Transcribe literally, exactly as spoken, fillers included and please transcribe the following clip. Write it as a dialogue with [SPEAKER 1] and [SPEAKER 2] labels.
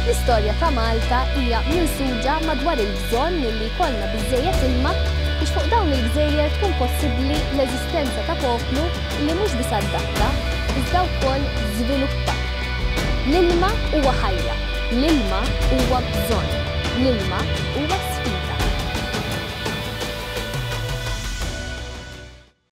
[SPEAKER 1] L-istorja ta' Malta hija minsuġa madwar il-bżonn li jkollna biżżejjed ilma biex fuq dawn il-gżejjer tkun possibbli l-eżistenza ta' poplu li mhux biss adatta iżda wkoll żviluppa. L-ilma huwa ħajja, l-ilma huwa bżonn, l-ilma huwa